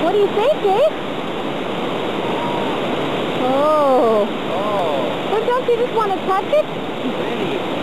What do you think, Dave? Oh. Oh. But don't you just want to touch it? Pretty.